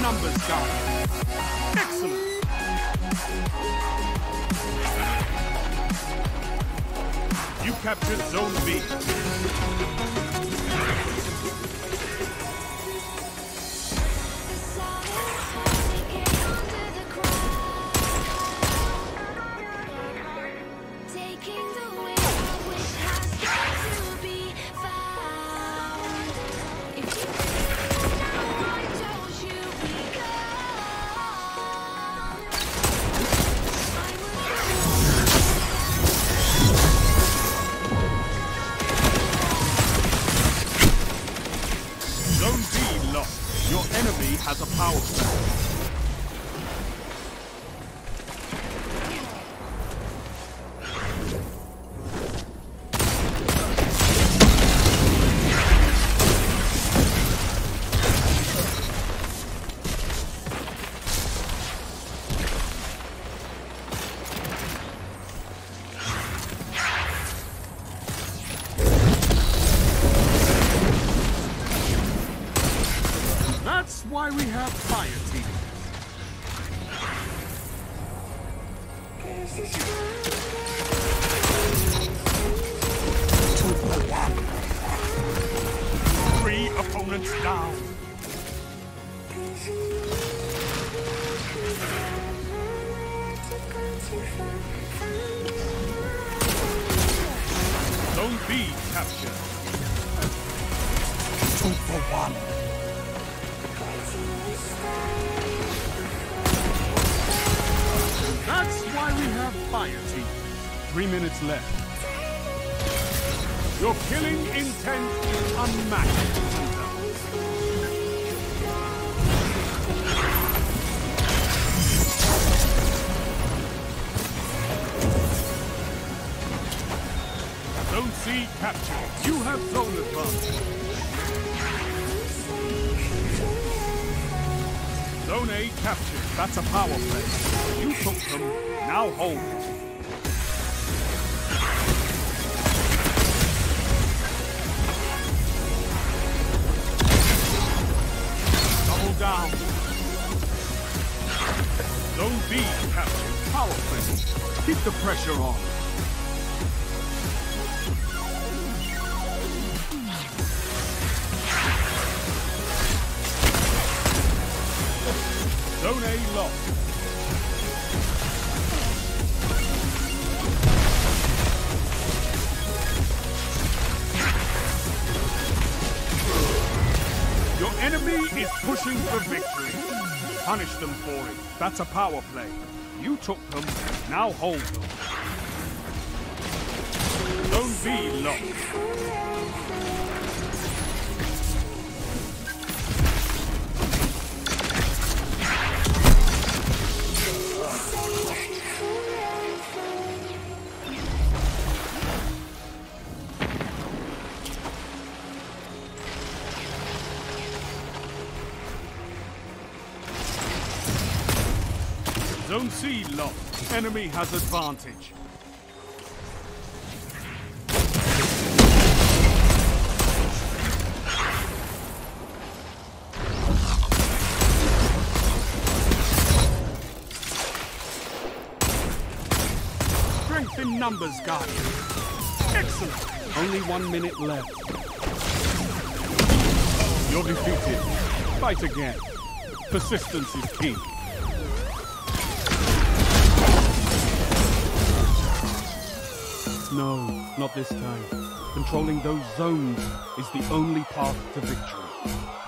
numbers, guys. Excellent. You captured Zone B. Zone B lost. Your enemy has a power plant. That's why we have fire team. Three opponents down. Zone B captured. 2 for 1. That's why we have fire team. 3 minutes left. Your killing intent is unmatched. Zone C captured. You have zone advantage. Zone A captured. That's a power play. You took them. Now hold it. Double down. Zone B captured. Power play. Keep the pressure on. Zone A lost. Your enemy is pushing for victory. Punish them for it. That's a power play. You took them, now hold them. Zone B lost. Zone C lost. Enemy has advantage. Strength in numbers, Guardian. Excellent. Only 1 minute left. You're defeated. Fight again. Persistence is key. No, not this time. Controlling those zones is the only path to victory.